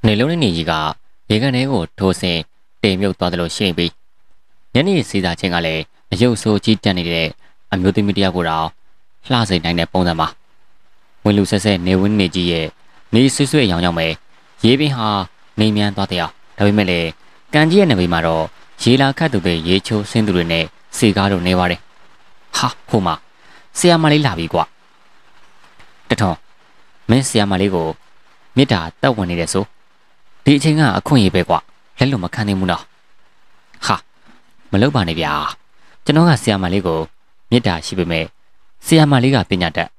နေလုံးနဲ့နေကြီးကရေကန်ထဲကိုထိုးဆင်းတေမြုပ်သွားတယ်လို့ရှိနေပြီးညနေစီစာချင်းကလည်းအယုတ်ဆိုးကြီးတက်နေတဲ့အမျိုးသမီးတယောက်ကိုတော့လှစိန်နိုင်တဲ့ပုံစံပါဝင်လူဆက်ဆက်နေဝင်းနေကြီးရဲ့နေဆွဆွအယောင်ကြောင့်ပဲရေပင်ဟာနေမြန်းသွားတဲ့အောင်ဒါပေမဲ့လည်းကန်ကြီးရဲ့နေဘေးမှာတော့ရေလာခတ်သူတွေရေချိုးဆင်းသူတွေနဲ့စီကားတို့နေပါတယ်ဟာဟိုမှာဆရာမလေးလာပြီကွာတထုံမင်းဆရာမလေးကိုမေတ္တာတက်ဝင်နေတယ်ဆိုဒီအချိန်ကအခွင့်အရေးပဲကွာလက်လွန်မခံနိုင်ဘူးနော်ဟာမလုပ်ပါနဲ့ဗျာကျွန်တော်ကဆရာမလေးကိုမေတ္တာရှိပေမဲ့ဆရာမလေးကပညာတတ်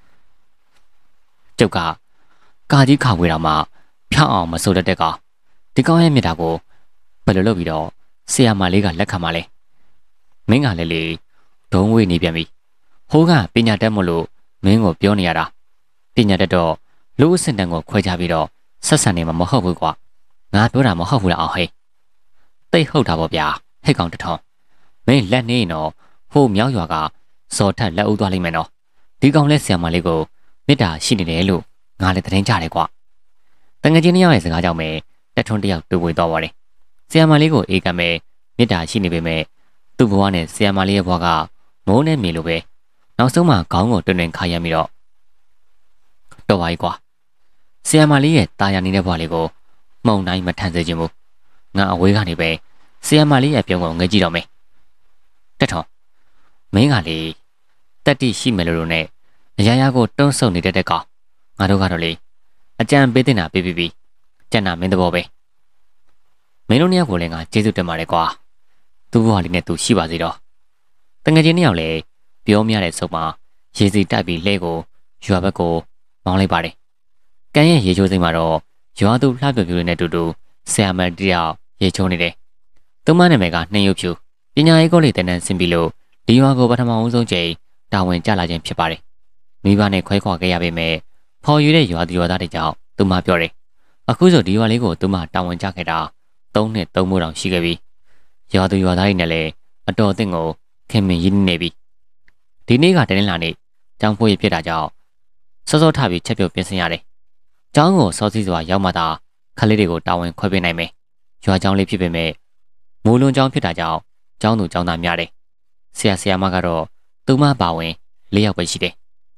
ကျုပ်ကကာကြီးခါဝေးတော်မှာဖြောင်းအောင်မဆိုတတ်တဲ့ကောင်ဒီကောင်ရဲ့မေတ္တာကိုဘယ်လိုလုပ်ပြီးတော့ဆရာမလေးကလက်ခံပါလဲမင်းကလည်းလေဒုံးဝေးနေပြန်ပြီဟိုးကပညာတတ်မလို့မင်းကိုပြောနေရတာပညာတတ်တော့လူအစင်တန်ကိုခွဲခြားပြီးတော့ဆက်ဆံနေမှာမဟုတ်ဘူးကွာငါပြောတာမဟုတ်ဘူးလားအောင်ဟဲ့တိတ်ဟုတ်တာပေါ့ဗျာဟဲ့ကောင်တထောင်မင်းလက်နေရင်တော့ဟိုမြောက်ရွာကဇော်ထက်လက်ဦးသွားလိမ့်မယ်နော်ဒီကောင်လဲဆရာမလေးကိုမေတ္တာရှိနေတယ်လို့ငါလည်းသတင်းကြတယ်ကွာတငယ်ချင်းတယောက်ရဲ့စကားကြောင့်ပဲတက်ထွန်းတယောက်တွေ့ဝေသွားပါတယ်ဆရာမလေးကိုအေးကမ်းပဲမေတ္တာရှိနေပေမဲ့သူ့ဘဝနဲ့ဆရာမလေးရဲ့ဘဝကမိုးနဲ့မြေလိုပဲနောက်ဆုံးမှခေါင်းကိုတွင်တွင်ခါရမ်းပြီးတော့တော်ပါ යි ကွာဆရာမလေးရဲ့တာယာနေတဲ့ဘဝလေးကိုမှုံတိုင်းမထမ်းစေခြင်းဘူးငါအဝေးကနေပဲဆရာမလေးရဲ့ပြုံးကိုငဲကြည့်တော့မယ်တက်ထောင်မင်းကလေတက်တိရှိမယ်လို့နဲ့အရာရာကိုတွန်းဆုပ်နေတတ်တဲ့ကောင်ငါတို့ကတော့လေအကြံပေးတင်တာပေးပြီးကြံ့နာမင်းတဘောပဲမင်းတို့နှစ်ယောက်ကိုလည်းငါကျေးဇူးတင်ပါတယ်ကွာသူ့ဘဝလေးနဲ့သူရှိပါစေတော့တငယ်ချင်းနှစ်ယောက်လည်းပြောမရတဲ့ဆုံးမှာရေစီတိုက်ပြီးလဲကိုရွာဘက်ကိုမောင်းလိုက်ပါတယ်။ကန်ရဲ့ရေချိုးစိမ်မှာတော့ရွာသူလှပြပြူတွေနဲ့တူတူဆရာမတယောက်ရေချိုးနေတယ်။သူမနာမည်ကနှင်းရုပ်ဖြူပညာရေးကောလိပ်တန်းတန်းဆင်းပြီးလို့ဒီရွာကိုပထမအဆုံးချိန်တာဝန်ကျလာခြင်းဖြစ်ပါတယ်။မိဘနဲ့ခွဲခွာခဲ့ရပေမဲ့ဖော်ယူတဲ့ရွာသူရွာသားတွေကြောင့်သူမပြောတယ်။အခုဆိုဒီရွာလေးကိုသူမတာဝန်ကျခဲ့တာ3 နှစ် 3 မိုးတောင်ရှိခဲ့ပြီ။ရွာသူရွာသားတွေနဲ့လည်းအတော်အသင့်ကိုခင်မင်ရင်းနေပြီ။ဒီနေ့ကတနင်္လာနေ့ကျောင်းဖွင့်ရဖြစ်တာကြောင့်စောစောထပြီးချက်ပြုတ်ပြင်ဆင်ရတယ်။ကျောင်းကိုစောစီးစွာရောက်မှသာခလေးတွေကိုတာဝန်ခွဲပေးနိုင်မယ်။ရွာကျောင်းလေးဖြစ်ပေမဲ့မိုးလွန်ကျောင်းဖြစ်တာကြောင့်ကျောင်းသူကျောင်းသားများတယ်။ဆရာဆရာမကတော့သူမပါဝင်၄ ယောက်ပဲရှိတယ်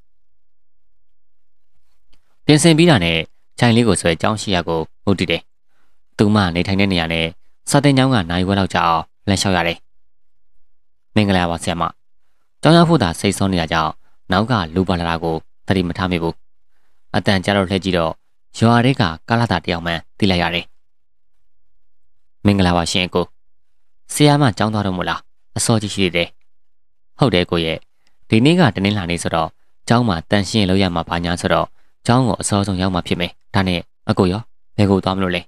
။ပြင်ဆင်ပြီးတာနဲ့ခြိုင်လေးကိုဆွဲကျောင်းရှိရာကိုမုတ်တည်တယ်။သူမနေထိုင်တဲ့နေရာနဲ့စာတင်ကျောင်းကနိုင်ဝဲလောက်ကြာအောင်လမ်းလျှောက်ရတယ်။မင်္ဂလာပါဆရာမ။ကျောင်းရောက်ဖို့သာစိတ်ဆောနေတာကြောင့်နောက်ကလူပါလာတာကိုသတိမထားမိဘူးအတန်ကြတော့လှည့်ကြည့်တော့ရွာတွေကကာလာတာတယောက်မှန်သိလိုက်ရတယ်မင်္ဂလာပါရှင်အကိုဆရာမကျောင်းသွားတော့မို့လားအစောကြီးရှိသေးတယ်ဟုတ်တယ်ကိုရဲ့ဒီနေ့ကတနင်္လာနေ့ဆိုတော့ကျောင်းမှာတန်ရှင်းလို့ရမှာပါညာဆိုတော့ကျောင်းကိုအစောဆုံးရောက်မှာဖြစ်မယ်ဒါနဲ့အကိုရောဘယ်ကိုသွားမလို့လဲ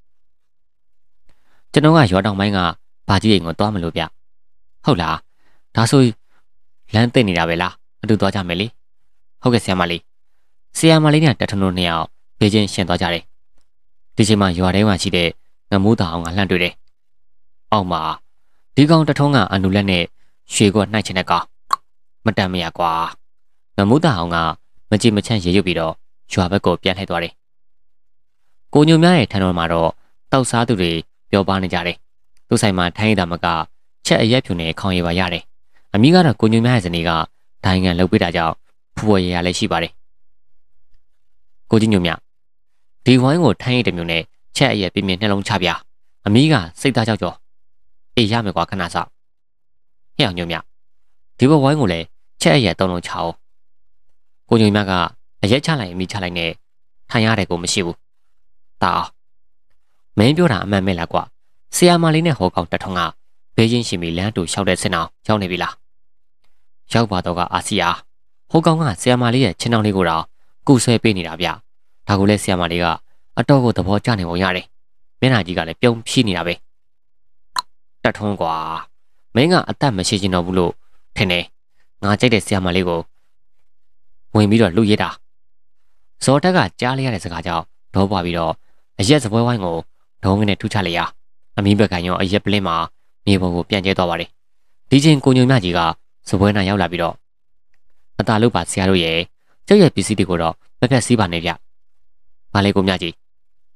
ကျွန်တော်ကရွာတောင်ပိုင်းကဘာကြီးအိမ်ကိုသွားမလို့ဗျဟုတ်လားဒါဆိုလမ်းသိနေတာပဲလားအတူသွားကြမယ်လေဟုတ်ကဲ့ဆရာမလေးနဲ့တထနိုးနှစ်ယောက်ဘေးချင်းရှင်သွားကြတယ်ဒီချိန်မှာရွာထဲမှာရှိတဲ့ငမိုးသားအောင်ကလှမ်းတွေ့တယ်အောက်မှာဒီကောင်တထုံးကအနုလက်နဲ့ရွှေကွက်နှိုက်ချင်တဲ့ကောင်မတန်မရကွာငမိုးသားအောင်ကမကြည်မချမ်းရေရွတ်ပြီးတော့ရွာဘက်ကိုပြန်လှည့်သွားတယ်ကိုညိုများရဲ့ထန်းတော်မှာတော့တောက်စားသူတွေပြောပါနေကြတယ်သူ့ဆိုင်မှာထိုင်းရတာမကချက်အရက်ဖြူနဲ့ခေါင်းရည်ပါရတယ်အမိကတော့ကိုညိုများရဲ့ဇနီးကဒိုင်ငံလှုပ်ပေးတာကြောင့်ဖွယ်ရရလည်းရှိပါတယ်ကိုကြီးညိုမြဒီဝိုင်းကိုထိုင်းရတဲ့မျိုးနဲ့ချက်အရက်ပြင်းပြင်းနှလုံးချပြအမိကစိတ်သားကြောက်ကြောအေးရမယ်ကွာခဏစောက်ဟဲ့အောင်ညိုမြဒီဘဝိုင်းကိုလည်းချက်အရက်3 လုံးချအောင်ကိုညိုမြကအရက်ချလိုက်အမိချလိုက်နဲ့ထိုင်ရတယ်ကိုမရှိဘူးတာမင်းပြောတာအမှန်မဲ့လားကွာဆရာမလေးနဲ့ဟောကောင်တထုံကဘေးချင်းရှင်ပြီးလမ်းတူလျှောက်တဲ့စင်အောင်ရောက်နေပြီလားရောက်ပါတော့ကအာစီယာဟိုကောင်ကဆရာမလေးရဲ့ချင်းတောင်လေးကိုတော့ကုဆွဲပေးနေတာဗျဒါကိုလည်းဆရာမလေးကအတော့ကိုသဘောကျနေပုံရတယ်မျက်နှာကြီးကလည်းပြုံးဖြီးနေတာပဲတထုံးကွာမင်းကအသက်မရှိချင်တော့ဘူးလို့ထင်တယ်ငါကြိုက်တဲ့ဆရာမလေးကိုဝင်ပြီးတော့လူရတာဇော်တက်ကကြားလိုက်ရတဲ့စကားကြောင့်ဒေါပွားပြီးတော့အရက်စပွဲဝိုင်းကိုဒုံးငင်းနဲ့ထူချလိုက်ရအမီးဘက်ကန်ရောအရက်ပလင်းမှာမြေပုံကိုပြန်ကျဲသွားပါတယ်ဒီချိန်ကိုညိုမြကြီးကစပွဲနာရောက်လာပြီးတော့အသာလို့ပါဆရာတို့ရဲ့ကျုပ်ရဲ့ပစ္စည်းတွေကိုတော့မဖြတ်စည်းပါနဲ့ဗျ။ဘာလဲကိုမြကြီး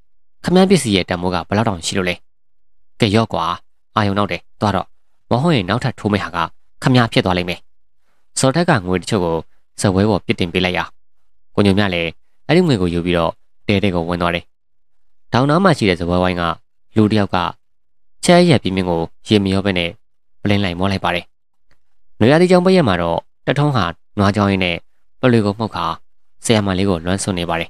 ခမန်းပစ္စည်းရဲ့တန်မိုးကဘယ်လောက်တောင်ရှိလို့လဲကဲရော့ကွာအာယုံနောက်တယ်သွားတော့မဟုတ်ရင်နောက်ထပ်ထိုးမဲ့ဟာကခမန်းဖြစ်သွားလိမ့်မယ်စော်ထက်ကငွေတချို့ကိုဇပွဲပေါ်ပစ်တင်ပေးလိုက်ရကိုညုံမြလည်းအဲ့ဒီငွေကိုယူပြီးတော့တဲတဲကိုဝင်သွားတယ်ဒေါင်နားမှာရှိတဲ့ဇပွဲဝိုင်းကလူတယောက်ကချဲရဲ့ပြင်းပြင်းကိုရေမရောပဲနဲ့ပလင်းလိုက်မောလိုက်ပါတယ်နွေရာသီကြောင်ပရက်မှာတော့တထုံးဟာနွားကြောင်ရင်းနဲ့ပလွေကိုမှုတ်ခါဆရာမလေးကိုလွမ်းဆွနေပါတယ်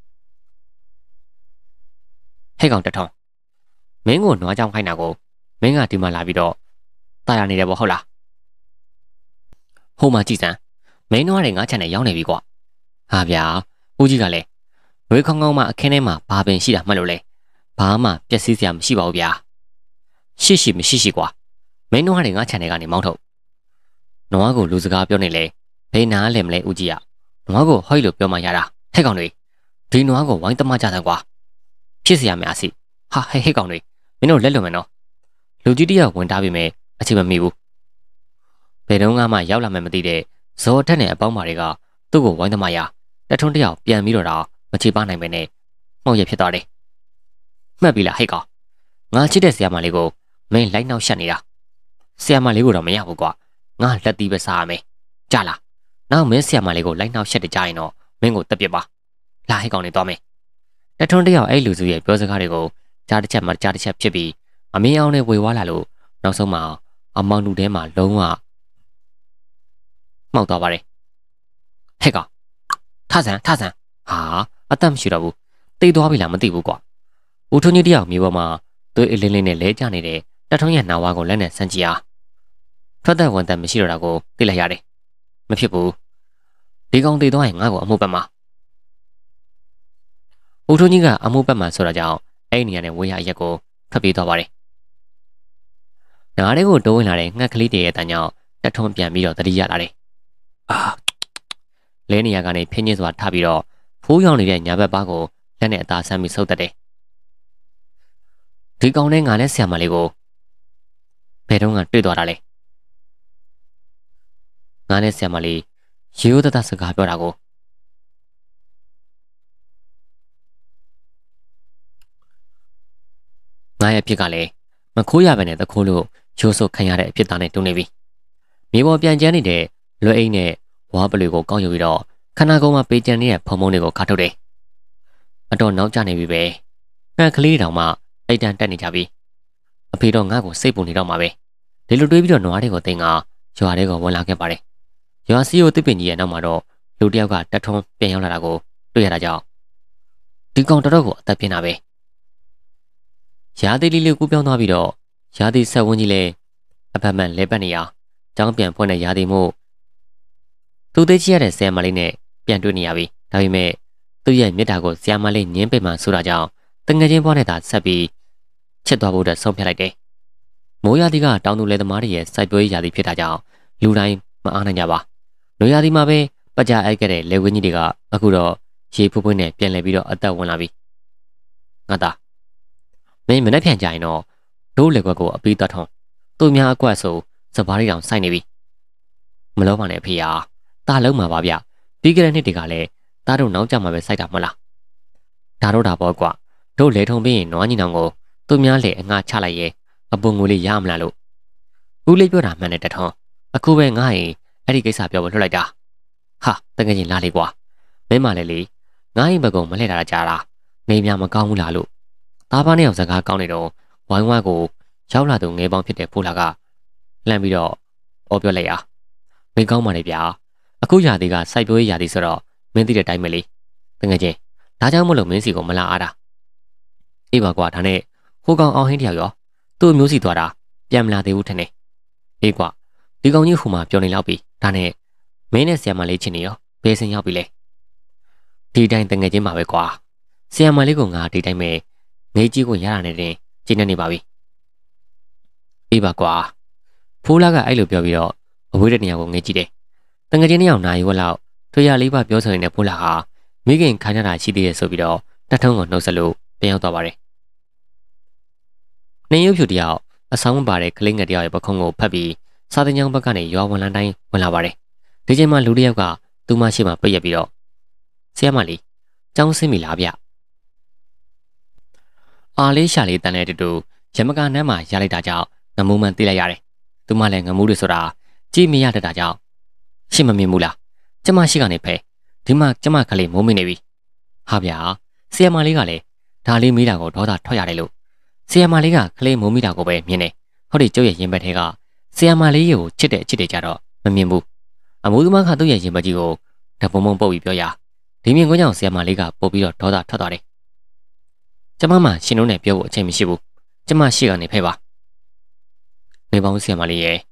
ဟဲ့ကောင်တထုံးမင်းကိုနွားကြောင်ခိုင်းတာကိုမင်းကဒီမှာလာပြီးတော့တာယာနေတယ်ပေါ့ဟုတ်လားဟိုမှာကြည်စမ်းမင်းနွားတွေငါးချန်နဲ့ရောင်းနေပြီကွာဟာဗျာဦးကြီးကလည်းနွေခေါင်းခေါင်းမှအခင်းထဲမှာဘာပင်ရှိတာမှတ်လို့လဲဘာမှပျက်စီးစရာမရှိပါဘူးဗျာရှိမရှိကွာမင်းနွားတွေငါးချန်တွေကနေမောင်းထုတ်နွားကိုလူစကားပြောနေလေဘယ်နာလဲမလဲဦးကြီးကနွားကိုဟိုက်လို့ပြောမှရတာဟဲ့ကောင်တွေဒီနွားကိုဝိုင်းတမကြတယ်ကွာဖြစ်เสียမယ်အစီဟာဟဲ့ကောင်တွေမင်းတို့လက်လွန်မယ်နော်လူကြီးတယောက်ဝင်တားပြီးမယ်အချိန်မမီဘူးဘယ်တော့မှရောက်လာမှမသိတဲ့ဇော်ထက်နဲ့အပေါင်းပါတွေကသူ့ကိုဝိုင်းသမားရတထုံးတယောက်ပြန်ပြီးတော့မချေပနိုင်ပဲနဲ့မှောက်ရဖြစ်သွားတယ်မှတ်ပြီလားဟဲ့ကောင်ငါချစ်တဲ့ဆရာမလေးကိုမင်းလိုက်နှောက်ရှက်နေတာဆရာမလေးကိုတော့မရဘူးကွာငါလက်သီးပဲစားရမယ်ကြားလားနောက်မင်းဆရာမလေးကိုလိုက်နှောက်ရှက်တဲ့ကြားရင်တော့မင်းကိုတက်ပြစ်ပါလာဟဲ့ကောင်နေသွားမယ်တထုံးတယောက်အဲ့လူစုရဲ့ပြောစကားတွေကိုကြားတစ်ချက်မှကြားတစ်ချက်ဖြစ်ပြီးအမင်းအောင်နဲ့ဝေဝါလာလို့နောက်ဆုံးမှာအမောင်လူထဲမှာလုံးဝမှောက်သွားပါတယ်ဟဲ့ကောင်ထဆန်ဟာအသက်မရှိတော့ဘူးတိတ်သွားပြီလားမသိဘူးကွာဦးထွန်းကြီးတယောက်မြေပေါ်မှာသွေးအလင်းလေးနဲ့လဲကျနေတဲ့တထုံးရဲ့နှာဝါးကိုလက်နဲ့ဆန်းကြည့်အားထွက်သက်ဝန်သက်မရှိတော့တာကိုသိလိုက်ရတယ်မဖြစ်ဘူးဒီကောင်တိတ်သွားရင်ငါ့ကိုအမှုပတ်မှာဦးထွန်းကြီးကအမှုပတ်မှာဆိုတာကြောင့်အဲ့ဒီနေရာနဲ့ဝေးရရက်ကိုထွက်ပြေးသွားပါတယ်နားလေးကိုတိုးဝင်လာတဲ့ငှက်ကလေးတည်းရဲ့တန်ကြောင့်တထုံးပြန်ပြီးတော့တတိယလာတယ်အာလဲနေရာကနေဖင်းချင်းစွာထားပြီးတော့ဖိုးရောင်နေတဲ့ညာဘက်ပါးကိုလက်နဲ့အသာဆမ်းပြီးဆုပ်တက်တယ်ဒီကောင်နဲ့ငါနဲ့ဆရာမလေးကိုဘယ်တော့မှတွေ့သွားတာလဲငါနဲ့ဆရာမလေးရေရိုးသားသားစကားပြောတာကိုငါရဲ့အဖြစ်ကလည်းမခိုးရပဲနဲ့တခိုးလို့ရိုးဆုပ်ခံရတဲ့အဖြစ်သားနဲ့တုံးနေပြီမြေပေါ်ပြန်ကျန်းနေတဲ့လွယ်အိတ်နဲ့ဝါပလွေကိုကောက်ယူပြီးတော့ခန္ဓာကိုယ်မှာပေးကျန်နေတဲ့ဖုံဖုံတွေကိုခါထုတ်တယ်အတော်နောက်ကျနေပြီပဲငှက်ကလေးတောင်မှအိတ်တန်းတက်နေကြပြီအဖေတော့ငါ့ကိုစိတ်ပူနေတော့မှာပဲဒီလိုတွေးပြီးတော့နွားတွေကိုတင်ကရွာတွေကိုဝင်လာခဲ့ပါတယ်ရွာစီကိုတစ်ပင်ကြီးရဲ့နောက်မှာတော့လူတယောက်ကတက်ထုံးပြန်ရောက်လာတာကိုတွေ့ရတာကြောင့်ဒီကောင်တော်ကိုအသက်ပြင်းတာပဲရာသီလေးကူးပြောင်းသွားပြီးတော့ရာသီဆက်ဝန်းကြီးလဲအဖက်မှန်လဲပတ်နေရကျောင်းပြန်ဖွင့်တဲ့ရာသီမို့သူသေးချရတဲ့ဆရာမလေးနဲ့ပြန်တွေ့နေရပြီဒါပေမဲ့သူ့ရဲ့မြတ်တာကိုဆရာမလေးညင်းပိတ်မှဆိုတာကြောင့်တငယ်ချင်းဘွားနဲ့သာဆက်ပြီးချစ်သွားဖို့အတွက်ဆုံးဖြတ်လိုက်တယ်မိုးရာသီကတောင်သူလယ်သမားတွေရဲ့စိုက်ပျိုးရေးရာသီဖြစ်တာကြောင့်လူတိုင်းမအားနိုင်ကြပါနွေရာသီမှာပဲပကြအိုက်ခဲ့တဲ့လေဝင်းကြီးတွေကအခုတော့ရေဖွေးဖွေးနဲ့ပြန်လည်ပြီးတော့အသက်ဝင်လာပြီငါသားမင်းမနေ့ပြန်ကြရင်တော့ဒိုးလက်ကွက်ကိုအပီးတတ်ထုံသူများအကွက်ဆိုစပါးရီတောင်စိုက်နေပြီမလို့ပါနဲ့အဖေဟာတာလုံးမှာပါဗျပြီးကြတဲ့နှစ်တွေကလည်းတားတို့နောက်ကျမှပဲစိုက်တာမဟုတ်လားဒါတော့ဒါပေါ့ကွာတို့လေထုံပြီးရင်နွားညီနောင်ကိုသူများလေအငှားချလိုက်ရဲအပုံငွေလေးရမလားလို့ဦးလေးပြောတာမှန်တယ်တထုံအခုပဲငါ့ရင်အဲ့ဒီကိစ္စပြောဖို့လွှတ်လိုက်တာဟာတကယ်ကြီးလားလေကွာမင်းမလည်းလေငါ့ရင်ဘကုံမလှည့်တာကြတာနေများမကောင်းဘူးလားလို့သားပါနဲ့အောင်စကားကောင်းနေတော့ဝိုင်းဝါကိုရောက်လာသူငယ်ပေါင်းဖြစ်တဲ့ဖိုးလာကလှမ်းပြီးတော့အော်ပြောလိုက်အားမင်းကောင်းပါလေဗျာအခုရာသီကစိုက်ပျိုးရေးရာသီဆိုတော့မင်းသိတဲ့အတိုင်းပဲလေတကယ်ချင်းဒါကြောင့်မလို့မင်းစီကိုမလာအားတာအေးပါကွာဒါနဲ့ဟိုကောင်အောင်ဟင်းတယောက်ရောသူ့မျိုးစီသွားတာပြန်မလာသေးဘူးထင်တယ်အေးကွာဒီကောင်ကြီးဟိုမှာပြောနေလောက်ပြီဒါနဲ့မင်းနဲ့ဆရာမလေးချင်းနေရောဘယ်စင်ရောက်ပြီလဲဒီတိုင်းတကယ်ချင်းပါပဲကွာဆရာမလေးကငါဒီတိုင်းပဲငေးကြီးကိုရတာနဲ့တင်ကျင်းနေပါပြီအေးပါကွာဖိုးလာကအဲ့လိုပြောပြီးတော့အဝေးတဲ့နေရာကိုငေးကြည့်တယ်တငယ်ချင်းတယောက်နိုင်ဝက်လောက်ထွေရလေးပါပြောဆိုနေတဲ့ဖိုးလာဟာမိခင်ခိုင်းတာရှိသေးရဲ့ဆိုပြီးတော့တက်ထုံးကိုနှုတ်ဆက်လို့ပြန်ရောက်သွားပါတယ်နှင်းရုပ်ဖြူတယောက်အဆောင်မပါတဲ့ကလေးငယ်တယောက်ရဲ့ပခုံးကိုဖတ်ပြီးစာတင်ကျောင်းဘက်ကနေရွာဝန်လန်းတိုင်းဝင်လာပါတယ်ဒီချိန်မှာလူတယောက်ကသူ့မရှိမှပိတ်ရပြီးတော့ဆရာမလေးကျောင်းဆင်းပြီလားဗျအာလေးရှာလေးတန်တဲ့တူရမကနန်းမှာရလိုက်တာကြောင့်ငမူးမှန်သိလိုက်ရတယ်။သူမလည်းငမူးတွေဆိုတာကြည့်မရတတ်တာကြောင့်ရှင်းမမြင်ဘူးလား။ကျမရှိကနေဖဲဒီမှာကျမကလေးမိုးမိနေပြီ။ဟာဗျာဆီယမလေးကလည်းဒါလေးမိတာကိုဒေါသထွက်ရတယ်လို့ဆီယမလေးကကလေးမိုးမိတာကိုပဲမြင်နေ။ဟောဒီကျုပ်ရဲ့ရင်ဘတ်ထဲကဆီယမလေးကိုချစ်တဲ့ကြတော့မမြင်ဘူး။အမိုးသမားကသူ့ရဲ့ရင်ဘတ်ကြီးကိုဓပုံမုံပုတ်ပြီးပြောရဒီမြင်ကွင်းကြောင့်ဆီယမလေးကပို့ပြီးတော့ဒေါသထွက်သွားတယ်။ကျမမှရှင်တို့နဲ့ပြောဖို့အချိန်မရှိဘူး။ကျမရှိကနေဖဲပါ။နေပေါင်းဆီယမလေးရဲ့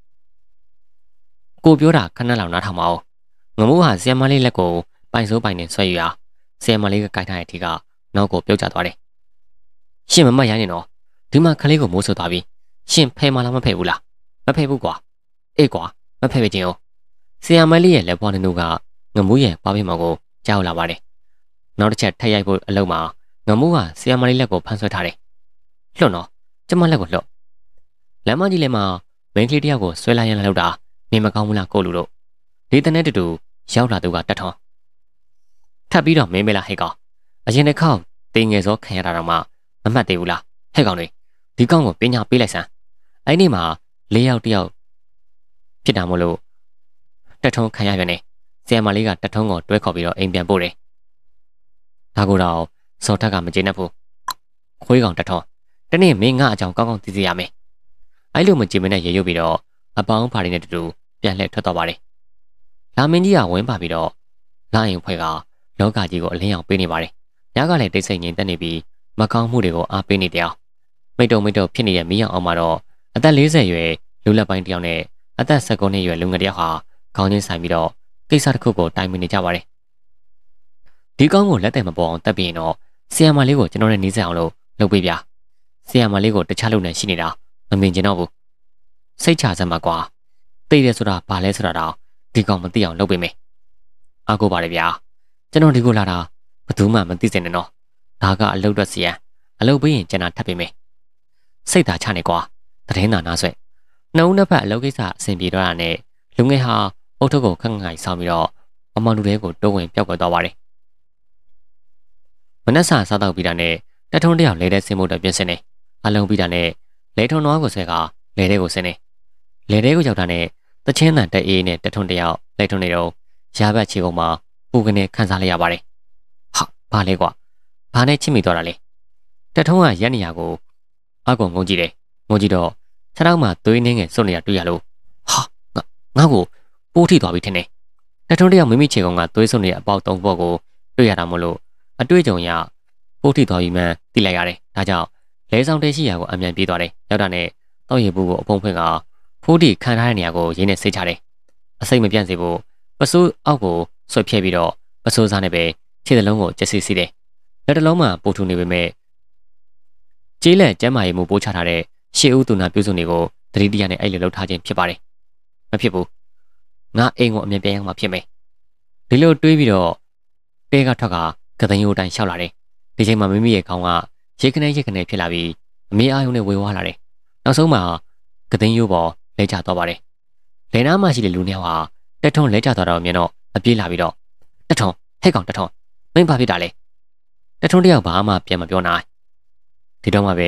ကိုပြောတာခဏလောက်နားထောင်ပါဦးငမိုးဟာဆီယမလေးလက်ကိုပိုင်စိုးပိုင်နဲ့ဆွဲယူရာဆီယမလေးကကြိုက်ထားတဲ့အထိကနောက်ကိုပြုတ်ကျသွားတယ်ရှင်မမတ်ရိုင်းနေတော့ဒီမှာကလေးကိုမိုးဆွသွားပြီရှင်ဖဲမလားမဖဲဘူးလားမဖဲဘူးကွာအေးကွာမဖဲပဲချင်းအောင်ဆီယမလေးရဲ့လက်ပွားနှုတ်ကငမိုးရဲ့ပွားပြင်းမော်ကိုကြောက်လာပါတယ်နောက်တစ်ချက်ထက်ရိုက်ဖို့အလုံးမှာငမိုးကဆီယမလေးလက်ကိုဖမ်းဆွဲထားတယ်လွတ်တော့ကျမလက်ကိုလွတ်လမ်းမကြီးလည်းမှာမင်းကလေးတယောက်ကိုဆွဲလိုက်ရလောက်တာမြင်မကောင်းဘူးလားကိုလူတို့ဒီတနေ့တူရောက်လာသူကတက်ထွန်းထပ်ပြီးတော့မင်းမလားဟဲ့ကောင်အရင်တစ်ခေါက်တင်ငယ်စောခံရတာတော့မှမမှတ်သေးဘူးလားဟဲ့ကောင်တွေဒီကောင်ကိုပညာပေးလိုက်စမ်းအဲ့ဒီမှာ၄ယောက်တယောက်ဖြစ်တာမို့လို့တက်ထွန်းခံရပြန်နေဆီယမလေးကတက်ထွန်းကိုတွဲခေါ်ပြီးတော့အိမ်ပြန်ပို့တယ်ဒါကိုတော့စောထက်ကမကျေနပ်ဘူးခွေးကောင်တက်ထွန်းတနေ့မင်းငါအကြောင်းကောင်းကောင်းသိစေရမယ်အဲ့လိုမကြည်မနဲ့ရေရုပ်ပြီးတော့အပေါင်းဖားတွေနဲ့တူပြန်လှည့်ထွက်သွားပါတယ်လာမင်းကြီးကဝင်းပါပြီးတော့လာရင်ဖွဲ့ကလောကကြီးကိုအလင်းရောင်ပေးနေပါတယ်ညကလည်းတိတ်ဆိတ်ငြိမ်သက်နေပြီးမကောင်းမှုတွေကိုအားပေးနေတယ်အောင်မိတ်တုံဖြစ်နေတဲ့မီးရောင်အောင်မှာတော့အသက်40ရွယ်လူလက်ပိုင်းတစ်ယောက်နဲ့အသက်19နှစ်ရွယ်လူငယ်တစ်ယောက်ဟာခေါင်းချင်းဆိုင်ပြီးတော့ကိစ္စတစ်ခုကိုတိုင်ပင်နေကြပါတယ်ဒီကောင်းကိုလက်သက်မပေါ်အောင်တက်ပြီးရင်တော့ဆီယမလေးကိုကျွန်တော်နဲ့နှီးစက်အောင်လုပ်ပေးဗျာဆီယမလေးကိုတခြားလူနဲ့ရှိနေတာမမြင်ချင်တော့ဘူးစိတ်ချစမ်းပါကွာသိတယ်ဆိုတာဘာလဲဆိုတာတော့ဒီကောင်မသိအောင်လုပ်ပေးမယ်အားကိုပါတယ်ဗျာကျွန်တော်ဒီကိုလာတာဘယ်သူမှမသိစင်နဲ့နော်ဒါကအလုပ်အတွက်စီရန်အလုပ်ပေးရင်ကျွန်တော်ထပ်ပေးမယ်စိတ်သာချနေကွာသတင်းသာနားဆွဲနှုံးနှစ်ဖက်အလုပ်ကိစ္စအဆင်ပြေတော့တာနဲ့လူငယ်ဟာအုတ်ထုပ်ကိုခက်ငိုင်ဆောင်ပြီးတော့အမောင်လူတွေကိုတိုးဝင်ပြောက်ကွယ်သွားပါတယ်မနက်စာစားတော့ပြီးတာနဲ့တက်ထုံးတယောက်လဲတဲ့ဆင်းဖို့တော့ပြင်ဆင်နေအလုံးပြီးတာနဲ့လဲထုံနွားကိုဆွဲကလဲတဲ့ကိုဆင်းနေလဲတဲ့ကိုရောက်တာနဲ့တချင်းတန်တက်အေးနဲ့တက်ထုံးတယောက်လဲထုံနေတော့ရာဘက်ခြေကုန်မှာပူကနေခန်းစားလိုက်ရပါတယ်ဟာဘာလဲကွာဘာနဲ့ချစ်မိသွားတာလဲတက်ထုံးကရက်နေရကိုအကောင်ငုံကြည့်တယ်ငုံကြည့်တော့ခြေထောက်မှာသွေးနှင်းငယ်စွတ်နေတာတွေ့ရလို့ဟာငါ့ကိုပိုးထိသွားပြီထင်တယ်တက်ထုံးတယောက်မိမိခြေကုန်ကသွေးစွတ်နေတဲ့အပေါက်၃ပေါက်ကိုတွေ့ရတာမို့လို့အတွေ့အကြုံရပိုးထိသွားပြီမှန်းသိလိုက်ရတယ်ဒါကြောင့်လဲဆောင်တဲရှိရာကိုအမြန်ပြေးသွားတယ်ရောက်တာနဲ့တောက်ရည်ဘူးကိုအဖုံးဖွင့်ကဖိုးတီခံထားတဲ့နေရာကိုရင်းနဲ့စိတ်ချတယ်အစိတ်မပြန့်စေဖို့ပစိုးအောက်ကိုဆွဲဖြဲပြီးတော့ပစိုးစားနဲ့ပဲခြေစလုံးကိုကျက်စီစီတယ်လက်တလုံးမှာပို့ထူနေပေမဲ့ကျေးလက်ကျမ်းမာရေးမှုပိုးချထားတဲ့ရှေ့ဦးသူနာပြုစုနေကိုတတိတရနဲ့အဲ့လိုလှုပ်ထားခြင်းဖြစ်ပါတယ်မဖြစ်ဘူးငါအိမ်ကိုအမြင်ပြန်ရောက်မှဖြစ်မယ်ဒီလိုတွေးပြီးတော့တဲကထွက်ကကသိန်းရိုးတိုင်းလျှောက်လာတယ်ဒီချိန်မှာမိမိရဲ့ခေါင်းကရေခနဲ့ဖြစ်လာပြီးအမေအာယုံနဲ့ဝေဝါးလာတယ်နောက်ဆုံးမှာကသိန်းရိုးပေါ်လဲကျသွားပါတယ်လဲနားမှာရှိတဲ့လူနှစ်ယောက်ဟာတက်ထုံးလဲကျသွားတော့မြင်တော့အပြေးလာပြီးတော့တက်ထုံးဟဲ့ကောင်တက်ထုံးမင်းဘာဖြစ်တာလဲတက်ထုံးတယောက်ဘာမှပြန်မပြောနိုင်ဒီတော့မှပဲ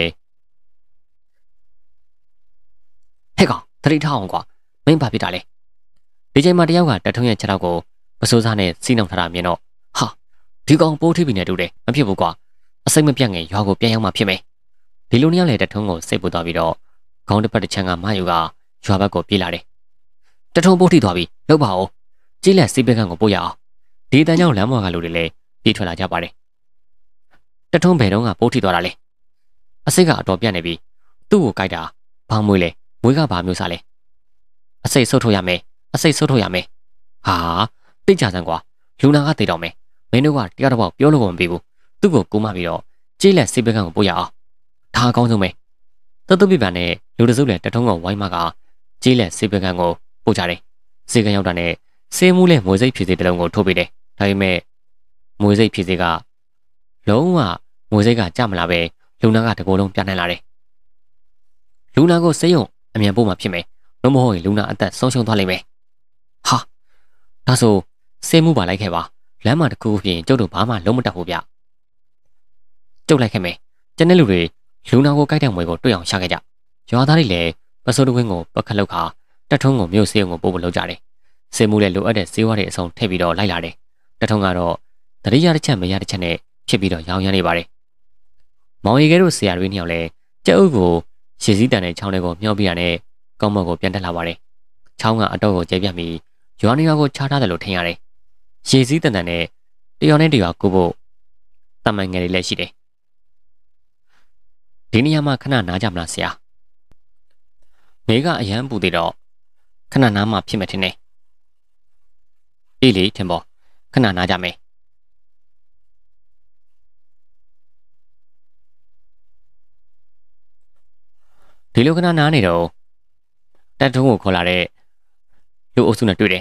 ဟဲ့ကောင်သတိထားအောင်ကွာမင်းဘာဖြစ်တာလဲဒီချိန်မှာတယောက်ကတက်ထုံးရဲ့ခြေထောက်ကိုပစိုးစားနဲ့စီးနှောင်ထားတာမြင်တော့ဟာဒီကောင်ပိုးထိပ်ပြီးနေတူတယ်မဖြစ်ဘူးကွာအစိတ်မပြတ်ငယ်ရွာကိုပြန်ရောက်မှဖြစ်မယ်ဒီလိုနှစ်ယောက်လည်းတက်ထုံးကိုစိတ်ပူသွားပြီးတော့ခေါင်းတစ်ပတ်တစ်ချမ်းကမယူကရွာဘက်ကိုပြေးလာတယ်တက်ထုံးပိုးထိသွားပြီလောက်ပါဦးကြီးလက်စီးပက်ကန်းကိုပို့ရအောင်ဒီတန်းကြောင့်လမ်းပေါ်ကလူတွေလည်းပြေးထွက်လာကြပါတယ်တက်ထုံးဘယ်တော့ကပိုးထိသွားတာလဲအစိတ်ကအတော်ပြတ်နေပြီသူ့ကိုကြိုက်တာဘောင်းမွေးလဲမွေးကဘာမျိုးစားလဲအစိတ်ဆုတ်ထုတ်ရမယ်အစိတ်ဆုတ်ထုတ်ရမယ်ဟာတိတ်ကြစမ်းကွာလူနာကတေတော့မယ်မင်းတို့ကတရားတော့ပြောလို့မပေးဘူးသူ့ကိုကူးမပြီးတော့ကြီးလက်စီးပက်ကန်းကိုပို့ရအောင်ဒါအကောင်းဆုံးပဲတတုပ်ပြပန်နဲ့လူတစုလည်းတထုံးကဝိုင်းမကကြီးလက်စီးပက်ကန်းကိုပို့ကြတယ်စေကန်းရောက်တာနဲ့စေးမှုနဲ့မွေစိတ်ဖြည့်စေးတစ်လုံးကိုထိုးပေးတယ်ဒါပေမဲ့မွေစိတ်ဖြည့်စေးကလုံးဝမွေစိတ်ကကြမလာပဲလူနာကတကိုယ်လုံးပြနိုင်လာတယ်လူနာကိုစေးရုံအမြန်ပို့မှဖြစ်မယ်လို့မဟုတ်ရင်လူနာအသက်ဆုံးရှုံးသွားလိမ့်မယ်ဟာဒါဆိုစေးမှုပါလိုက်ခဲ့ပါလမ်းမှာတစ်ခုပြင်ကျုပ်တို့ဘာမှလုံးမတတ်ဘူးဗျကျုပ်လိုက်ခဲ့မယ်ကျန်တဲ့လူတွေလူနာကိုကြိုက်တဲ့မွေကိုတွေ့အောင်ရှာခဲ့ကြရွာသားတွေလည်းပစိုးတဝင်းကိုပကတ်လောက်ခါတက်ထုံးကိုမြို့ဆေးရုံကိုပို့ဖို့လုပ်ကြတယ်ဆေးမှုလည်းလိုအပ်တဲ့ဆေးဝါးတွေအစုံထည့်ပြီးတော့လိုက်လာတယ်တက်ထုံးကတော့တတိယတစ်ချက်မရတစ်ချက်နဲ့ဖြစ်ပြီးတော့ရောင်းရမ်းနေပါတယ်မောင်ရီကဲတို့ဆရာတွေနှစ်ယောက်လည်းကြက်ဥကိုရှည်စည်းတန်တဲ့ချောင်းတွေကိုမျှောပြီးရတဲ့ကောင်းမော်ကိုပြန်တက်လာပါတယ်ချောင်းကအတော့ကိုကျဲပြတ်ပြီးရွာနေရွာကိုချားထားတယ်လို့ထင်ရတယ်ရှည်စည်းတန်တန်နဲ့တရွာနဲ့တရွာကိုဖို့တမန်ငယ်တွေလည်းရှိတယ်ဒီနေရာမှာခဏနားကြမလားဆရာမေကအရန်ပူသေးတော့ခဏနားမှဖြစ်မယ်ထင်တယ်အေးလေထင်ပေါ်ခဏနားကြမယ်ဒီလိုခဏနားနေတော့တက်ထုံးကိုခေါ်လာတဲ့လူအုပ်စုနဲ့တွေ့တယ်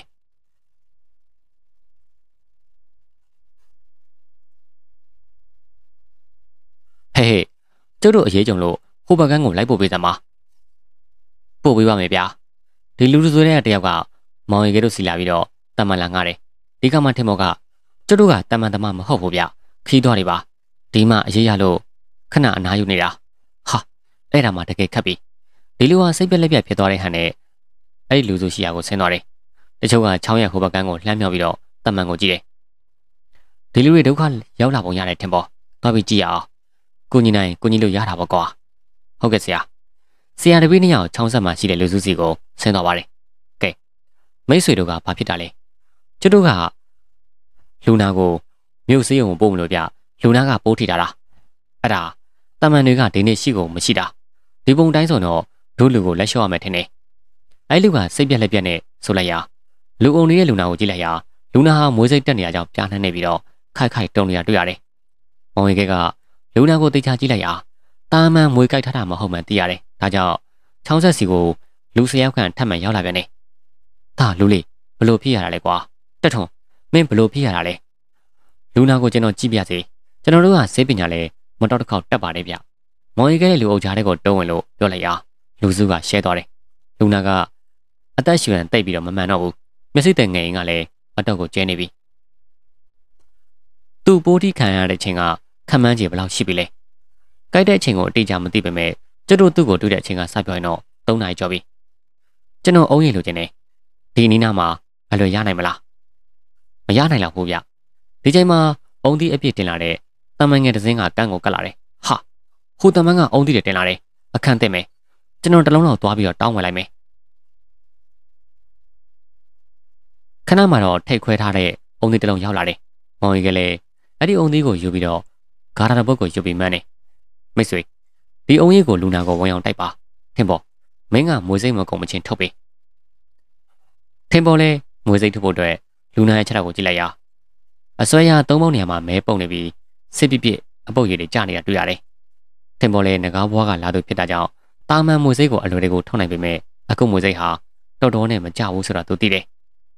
ဟဲ့ကျုပ်တို့အရေးကြုံလို့ဟိုဘက်ကန်းကိုလိုက်ပို့ပေးသမှာပို့ပေးပါမယ်ဗျာဒီလူတွေဆိုတဲ့တယောက်ကမောင်ရီကဲတို့စီလာပြီးတော့တမန်လာငားတယ်ဒီကမှထင်မောကကျုပ်တို့ကတမန်သမားမဟုတ်ဘူးဗျခီးသွားနေပါဒီမှအရေးရလို့ခဏအနားယူနေတာဟာအဲ့ဒါမှတကယ်ခက်ပြီဒီလူဟာစိတ်ပြက်လက်ပြက်ဖြစ်သွားတဲ့ဟန်နဲ့အဲ့ဒီလူစုရှိရာကိုဆင်းသွားတယ်တချို့ကချောင်းရဲ့ဟိုဘက်ကန်းကိုလှမ်းမြောက်ပြီးတော့တမန်ကိုကြည့်တယ်ဒီလူတွေဒုက္ခရောက်လာပုံရတယ်ထင်ပေါ်သွားပြီးကြည့်ရအောင်ကိုညီနိုင်ကိုညီလို့ရတာပေါ့ကွာဟုတ်ကဲ့ဆရာတပည့်နှစ်ယောက်ချောင်းဆက်မှာရှိတဲ့လူစုစီကိုဆင်းသွားပါတယ်ကဲမိတ်ဆွေတို့ကဘာဖြစ်တာလဲကျွတ်တို့ကလူနာကိုမြို့ဆေးရုံကိုပို့မလို့ပြလူနာကပိုးထိတာလားအဲ့ဒါတမန်တွေကဒီနေ့ရှိကုန်မရှိတာဒီပုံတိုင်းဆိုတော့ဒုလူကိုလက်လျှော့ရမယ်ထင်တယ်အဲ့လူကစိတ်ပြက်လက်ပြက်နဲ့ဆိုလိုက်ရလူအုံလေးရဲ့လူနာကိုကြည့်လိုက်ရလူနာဟာမွေးစိတ်တက်နေရကြောင်းပြားနှံ့နေပြီးတော့ခိုက်ခိုက်တုံနေရတွေ့ရတယ်မောင်ရီကဲကလူနာကိုတေချာကြည့်လိုက်ရတာမန်မွေးကြိုက်ထားတာမဟုတ်မှန်သိရတယ်ဒါကြောင့်ချောင်းဆက်စီကိုလူ၁၀ယောက်ခန့်ထပ်မံရောက်လာပြန်တယ်ဒါလူလေးဘလို့ဖြစ်ရတာလဲကွာတက်ထုံမင်းဘလို့ဖြစ်ရတာလဲလူနာကိုကျွန်တော်ကြည့်ပြစေကျွန်တော်တို့ကဆေးပညာလဲမတော်တစ်ခေါက်တက်ပါတယ်ဗျမောင်ရီကဲရဲ့လူအုပ်ကြားတဲ့ကိုတုံးဝင်လို့ပြောလိုက်ရလူစုကရှဲသွားတယ်လူနာကအသက်ရှူရန်တိတ်ပြီးတော့မမှန်တော့ဘူးမျက်စိတဲ့ငယ်ရင်ကလည်းအတော့ကိုကျဲနေပြီသူ့ပိုးတိခံရတဲ့အချိန်ကခမ်းမန်းကြီးဘယ်လောက်ရှိပြီလဲကြိုက်တဲ့အချိန်ကိုအတိအကျမသိပေမဲ့ကျတို့သူ့ကိုတွေ့တဲ့အချိန်ကစပြောရင်တော့3နာရီကျော်ပြီကျွန်တော်အုံးရည်လိုချင်တယ်ဒီနီးနားမှာအလွယ်ရနိုင်မလားမရနိုင်တော့ဘူးဗျဒီချိန်မှာအုံးသီးအပြည့်တင်လာတဲ့တမန်ငယ်တစ်စင်းကကန်းကိုကတ်လာတယ်ဟာဟိုတမန်ကအုံးသီးတွေတင်လာတယ်အခန့်သိမ့်မယ်ကျွန်တော်တလုံးလောက်သွားပြီးတော့တောင်းဝင်လိုက်မယ်ခဏမှတော့ထိတ်ခွဲထားတဲ့အုံးသီးတစ်လုံးရောက်လာတယ်မောင်ရီကလည်းအဲ့ဒီအုံးသီးကိုယူပြီးတော့ဂါရဘုတ်ကိုယူပြီးမှန်းနေမိတ်ဆွေဒီအုံးရည်ကိုလူနာကိုဝင်အောင်တိုက်ပါထင်ပေါ်မင်းကမွေစိတ်မကုန်မချင်းထုတ်ပေးထင်ပေါ်လဲမွေစိတ်ထုတ်ဖို့အတွက်လူနာရဲ့ခြေထောက်ကိုကြည့်လိုက်ရအစွဲရ3ပေါင်းနေရာမှာမဲပုံနေပြီးစစ်ပြစ်အပုတ်ရည်တွေကျနေတာတွေ့ရတယ်ထင်ပေါ်လဲငကားဘွားကလာသူဖြစ်တာကြောင့်တာမန်မွေစိတ်ကိုအလွယ်တကူထုတ်နိုင်ပေမဲ့အခုမွေစိတ်ဟာတော်တော်နဲ့မကြဘူးဆိုတာသူသိတယ်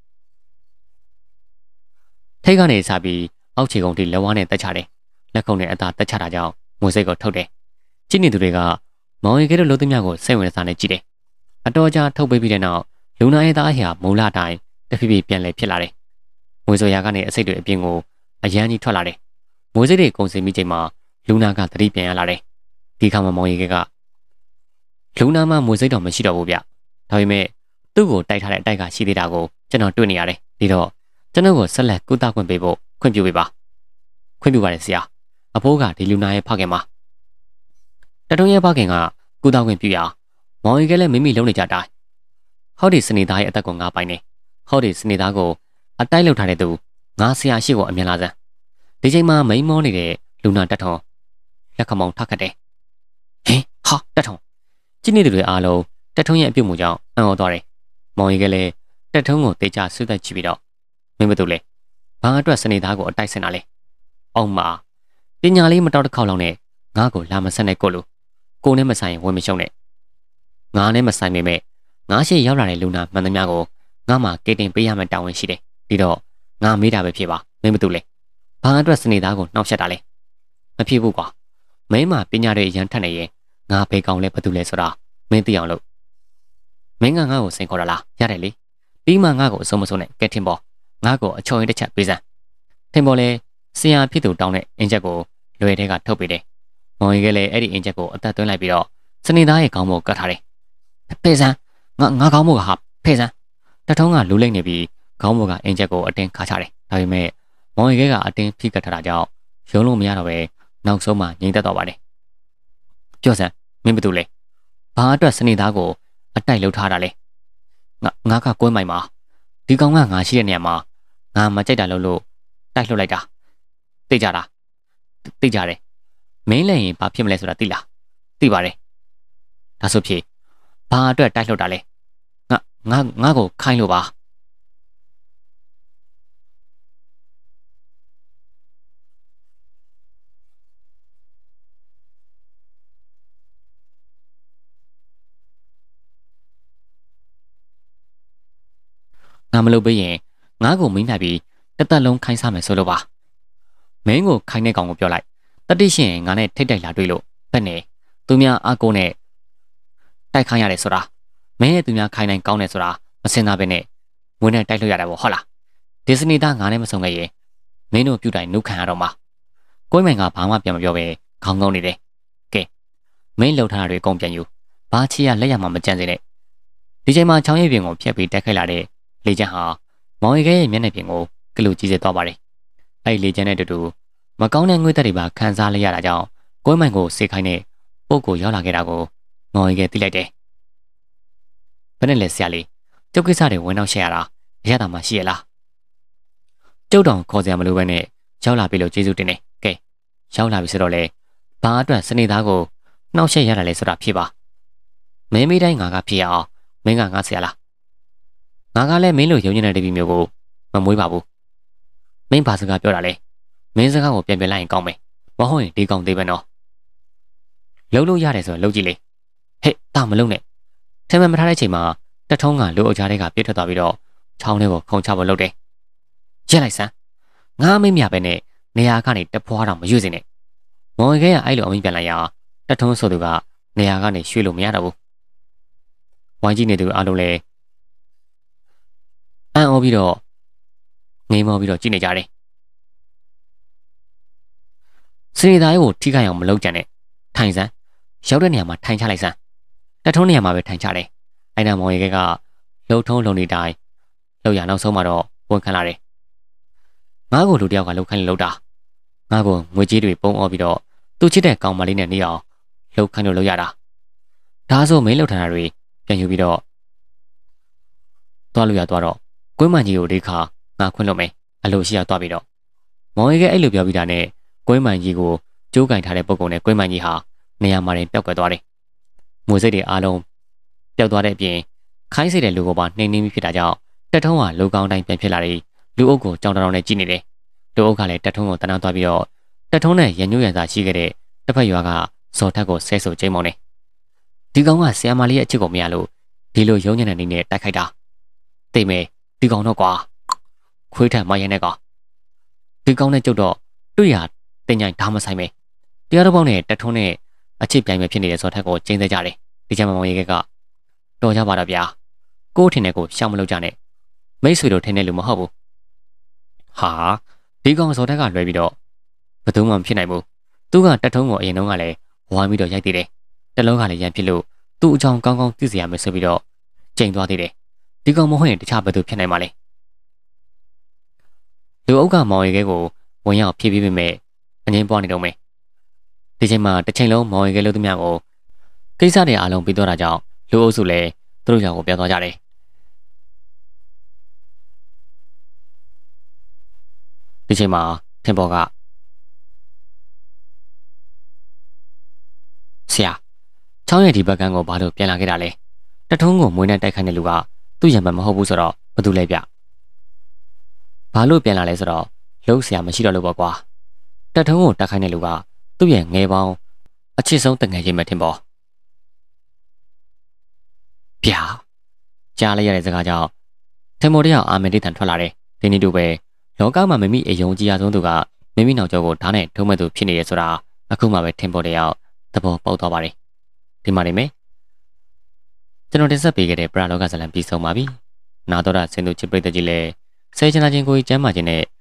ထိတ်ကနေစားပြီးအောက်ခြေကုန်းထိလက်ဝါးနဲ့တက်ချတယ်လက်ခုံနဲ့အသာတက်ချတာကြောင့်မွေစိတ်ကိုထုတ်တယ်ကြည့်နေသူတွေကမောင်ရီကဲတို့လို့သမျှကိုစိတ်ဝင်စားနေကြည့်တယ်အတော်ကြာထုတ်ပေးပြီးတဲ့နောက်လူနာရဲ့သားအရာမုံလာတိုင်းတဖြည်းဖြည်းပြန်လဲဖြစ်လာတယ်မွေဆိုရာကနေအစိတ်တွေအပြင်ကိုအရန်ကြီးထွက်လာတယ်မွေစိတ်တွေကုန်စင်ပြီးချိန်မှာလူနာကသတိပြန်ရလာတယ်ဒီခါမှာမောင်ရီကဲကလူနာမှာမွေစိတ်တော့မရှိတော့ဘူးဗျဒါပေမဲ့သူ့ကိုတိုက်ထားတဲ့အတိုက်ကရှိသေးတာကိုကျွန်တော်တွေ့နေရတယ်ဒီတော့ကျွန်တော်ကိုဆက်လက်ကုသခွင့်ပေးဖို့ခွင့်ပြုပေးပါခွင့်ပြုပါတယ်ဆရာအဖိုးကဒီလူနာရဲ့ဖခင်ပါတထုံးရဲ့ဖခင်ကကုသခွင့်ပြုရမောင်ရီကလည်းမိမိလုံးနေကြတိုင်းဟောဒီစနေသားရဲ့အသက်ကိုငါပိုင်နေဟောဒီစနေသားကိုအတိုက်လောက်ထားတဲ့သူငါဆရာရှိကိုအမြင်လာစမ်းဒီချိန်မှာမိန်မောနေတဲ့လူနာတက်ထုံလက်ခမောင်ထခတ်တယ်ဟင်ဟာတက်ထုံကြည့်နေသူတွေအားလုံးတက်ထုံရဲ့အပြုတ်မှုကြောင့်အံ့ဩသွားတယ်မောင်ရီကလည်းတက်ထုံကိုတေချာဆွတ်သက်ကြည့်ပြီးတော့မင်းမတူလေဘာအတွက်စနေသားကိုအတိုက်ဆင်တာလဲအောင်မပညာလေးမတော်တစ်ခေါက်လောက်နဲ့ငါ့ကိုလာမဆက်နဲ့ကိုနဲ့မဆိုင်ရင်ဝင်မရှုံးနဲ့ငါနဲ့မဆိုင်ပေမဲ့ငါရှိရောက်လာတဲ့လူနာမှန်သမျှကိုငါမှကေတင်ပေးရမယ့်တာဝန်ရှိတယ်ဒီတော့ငါမေးတာပဲဖြစ်ပါမင်းမတူလေဘာအတွက်စနေသားကိုနှောက်ယှက်တာလဲမဖြစ်ဘူးကွာမင်းမှပညာတွေရန်ထက်နေရင်ငါဘေးကောင်လဲဘာတူလဲဆိုတာမင်းသိအောင်လုပ်မင်းကငါ့ကိုစိန်ခေါ်တာလားရတယ်လေပြီးမှငါ့ကိုအစုံမစုံနဲ့ကဲထင်ပေါ်ငါ့ကိုအချုံရင်တစ်ချက်ပေးစမ်းထင်ပေါ်လဲဆရာဖြစ်သူတောင်းတဲ့အင်ချက်ကိုလွယ်တဲ့ကထုတ်ပေးတယ်မောင်ရီကလည်းအဲ့ဒီအင်ချက်ကိုအသက်သွင်းလိုက်ပြီးတော့စနေသားရဲ့ခေါင်းပေါ်ကတ်ထားတယ်ဖေးစမ်းငါခေါင်းပေါ်ကဟာဖေးစမ်းတထုံးကလူလိမ့်နေပြီးခေါင်းပေါ်ကအင်ချက်ကိုအတင်းခါချတယ်ဒါပေမဲ့မောင်ရီကအတင်းဖိကတ်ထားတာကြောင့်ရုံးလို့မရတော့ပဲနောက်ဆုံးမှငြိမ်သက်သွားပါတယ်ပြောစမ်းမင်းဘာတူလဲဘာအတွက်စနေသားကိုအတိုက်လှုပ်ထားတာလဲငါကကွဲမိုင်မှာဒီကောင်ကငါရှိတဲ့နေရာမှာငါမကြိုက်တာလို့တိုက်လှုပ်လိုက်တာသိကြတာသိကြတယ်မင်းလည်းရင်ဘာဖြစ်မလဲဆိုတာသိလားသိပါတယ်ဒါဆိုဖြင့်ဘာအတွက်တိုက်လှုပ်တာလဲငါကိုခိုင်းလို့ပါငါမလုပ်ပေးရင်ငါကိုမင်းနိုင်ပြီးတသက်လုံးခိုင်းစားမယ်ဆိုလို့ပါမင်းကိုခိုင်းတဲ့ကောင်ကိုပြောလိုက်တတိရှင်ငါနဲ့ထိတ်တိုက်လာတွေ့လို့ဘက်နေသူများအကိုနဲ့တိုက်ခိုင်းရတယ်ဆိုတာမင်းနဲ့သူများခိုင်းနိုင်ကောင်းတယ်ဆိုတာမစင်သားပဲနဲ့ငွေနဲ့တိုက်လို့ရတာပေါ့ဟုတ်လားဒီစနေသားငါနဲ့မဆုံခဲ့ရင်မင်းတို့ပြုတ်တိုင်နှုတ်ခံရတော့မှာကိုယ်မိုင်ကဘာမှပြန်မပြောပဲခေါင်းငုံနေတယ်ကဲမင်းလှုပ်ထားတာတွေအကုန်ပြန်ယူဘာချီရလက်ရမှာမကြမ်းစေနဲ့ဒီချိန်မှာချောင်းရည်ပြင်ကိုဖျက်ပြီးတိုက်ခိုက်လာတဲ့လေကျန်းဟာမောင်ရီခဲရဲ့မျက်နှာပြင်ကိုကလူကြီးစေသွားပါတယ်အဲ့ဒီလေကျန်းနဲ့တူတူမကောင်းတဲ့ငွေတက်တွေပါခံစားလိုက်ရတာကြောင့်ကိုယ်မိုင်ကိုစေခိုင်းတဲ့ပုံကိုရောက်လာခဲ့တာကိုမောင်ရီခဲသိလိုက်တယ်ဘယ်နဲ့လဲဆရာလေးကျုပ်ကိစ္စတွေဝင်တော့ရှက်ရတာရတာမှရှိရလားကျုပ်တောင်ခေါ်စရာမလိုပဲနဲ့ရောက်လာပြီလို့ကျေးဇူးတင်တယ်ကဲရောက်လာပြီဆိုတော့လေဘာအတွက်စနေသားကိုနှောက်ရှက်ရတာလဲဆိုတာဖြစ်ပါမင်းမိတိုင်းငါကဖြစ်အောင်မင်းကငါဆရာလားငါကလည်းမင်းလိုယုံညံ့တဲ့တပည့်မျိုးကိုမမွေးပါဘူးမင်းဘာစကားပြောတာလဲမင်းစကားကိုပြန်ပြန်လိုက်ရင်ကောင်းမယ်မဟုတ်ရင်ဒီကောင်သေးပဲနော်လှုပ်လို့ရတယ်ဆိုရင်လှုပ်ကြည့်လေဟဲ့တာမလုံးနဲ့ထဲမထားတဲ့ချိန်မှာတထုံးကလူအုပ်ကြားတွေကပြစ်ထွက်သွားပြီးတော့ချောင်းထဲကိုခုံချဖို့လုပ်တယ်ရက်လိုက်စမ်းငါမိမရပဲနဲ့နေရာကနေတဖွာတော့မရွေ့စေနဲ့မောင်ခဲကအဲ့လိုအမိပြန်လိုက်ရတထုံးဆိုသူကနေရာကနေရွှေ့လို့မရတော့ဘူးဝိုင်းကြည့်နေသူအားလုံးလည်းအံ့ဩပြီးတော့ငိမ်မောပြီးတော့ကြည့်နေကြတယ်စနေသားကိုထိခိုက်အောင်မလုပ်ကြနဲ့ထိုင်စမ်းရောက်တဲ့နေရာမှာထိုင်ချလိုက်စမ်းတထုံးနေရာမှာပဲထိုင်ချတယ်အဲ့ဒါမောင်ရဲကလှုပ်ထုံးလုံနေတိုင်းလှုပ်ရနောက်ဆုံးမှတော့ဝန်ခံလာတယ်ငါ့ကိုလူတယောက်ကလှုပ်ခိုင်းလို့တာငါ့ကိုငွေကြေးတွေပုံအော်ပြီးတော့သူ့ချစ်တဲ့ကောင်မလေးနဲ့နေအောင်လှုပ်ခိုင်းလို့လုပ်ရတာဒါဆိုမင်းလှုပ်ထားတာတွေပြန်ယူပြီးတော့သွားလို့ရသွားတော့ကွင်းမန်ကြီးကိုဒီခါငါခွင့်လို့မယ်အလိုရှိရသွားပြီးတော့မောင်ရဲကအဲ့လိုပြောပြီးတာနဲ့ကွင်းမန်ကြီးကိုကျိုးကင်ထားတဲ့ပုံကုံနဲ့ကွင်းမန်ကြီးဟာနေရာမှာတင်ပျောက်ကွယ်သွားတယ်ငွေစိတ်တွေအားလုံးပျောက်သွားတဲ့အပြင်ခိုင်းစိတ်တဲ့လူကိုပါနှိမ်နှင်းပြီးဖြစ်တာကြောင့်တက်ထုံးကလူကောင်းတိုင်းပြန်ဖြစ်လာပြီးလူအုပ်ကိုကြောင်တောင်နဲ့ကြည့်နေတယ်လူအုပ်ကလည်းတက်ထုံးကိုတန်းသွားပြီးတော့တက်ထုံးနဲ့ရန်ညွှန်ရန်စာရှိခဲ့တဲ့တစ်ဖက်ရွာကဇော်ထက်ကိုဆဲဆိုကျိမ်းမောင်းနေဒီကောင်ကဆရာမလေးရဲ့အချစ်ကိုမရလို့ဒီလိုရုံးညံ့တဲ့နေနဲ့တိုက်ခိုက်တာတိတ်မဲဒီကောင်တော့ကွာခွေးထက်မရဲနဲ့ကောင်ဒီကောင်နဲ့ကြုတ်တော့တွေ့ရတင်ញိုင်ဓာမဆိုင်မဲတရားတော်ပေါင်းနဲ့တက်ထုံးနဲ့အချစ်ပြိုင်မဲ့ဖြစ်နေတဲ့ဇော်ထက်ကိုကျင်းသေးကြတယ်ဒီချမ်းမောင်ရဲကတော်ကြပါတော့ဗျာကို့ထင်တဲ့ကိုရှောင်မလို့ကြနဲ့မိတ်ဆွေတို့ထင်တဲ့လူမဟုတ်ဘူးဟာဒီကောင်ဇော်ထက်ကလွှဲပြီးတော့ဘယ်သူမှမဖြစ်နိုင်ဘူးသူကတက်ထုံးကိုအရင်တုန်းကလည်းဝိုင်းပြီးတော့ရိုက်သေးတယ်တလုံးကလည်းရန်ဖြစ်လို့သူ့အကြောင်းကောင်းကောင်းသိစေရမယ်ဆိုပြီးတော့ချိန်သွားသေးတယ်ဒီကောင်မဟုတ်ရင်တခြားဘယ်သူဖြစ်နိုင်မှာလဲလူအုပ်ကမောင်ရဲကိုဝင်ရောက်ဖြည့်ပြီးပေမဲ့အငင်းပွားနေတော့မယ်ဒီချိန်မှာတစ်ချိန်လုံးမောင်ရဲလို့သူများကိုကိစ္စတွေအားလုံးပြီးတော့တာကြောင့်လူအုပ်စုလည်းသူတို့ကြောင့်ကိုပြောသွားကြတယ်ဒီချိန်မှာထင်ပေါ်ကဆရာချောင်းရဲ့ဒီဘက်ကန်းကိုဘာလို့ပြန်လာခဲ့တာလဲတထုံးကိုမွေးနဲ့တိုက်ခိုင်းတဲ့လူကသူ့ရံပတ်မဟုတ်ဘူးဆိုတော့ဘာလို့လဲဗျဘာလို့ပြန်လာလဲဆိုတော့လှုပ်ဆရာမရှိတော့လို့ပေါ့ကွာတထုံးကိုတိုက်ခိုင်းတဲ့လူကသူ့ရဲ့ငယ်ပေါင်းအချစ်ဆုံးတငယ်ချင်းပဲထင်ပေါ်ဗျာကြားလိုက်ရတဲ့စကားကြောင့်ထင်ပေါ်တယောက်အာမင်တိတန်ထွက်လာတယ်ဒီနေ့တူပဲလောကမှာမိမိအယုံကြည်ရဆုံးသူကမိမိနောက်ကျောကိုဓာတ်နဲ့ထုံးမဲ့သူဖြစ်နေရဆိုတာအခုမှပဲထင်ပေါ်တယောက်သဘောပေါက်သွားပါတယ်ဒီမှာနေမယ်ကျွန်တော်တင်ဆက်ပေးခဲ့တဲ့ပရာလောကဇလံပြီးဆုံးပါပြီနာတော်တာဆင်သူချစ်ပရိသတ်ကြီးလည်းဆဲချနာချင်းကိုကြီးကျမ်းမာခြင်းနဲ့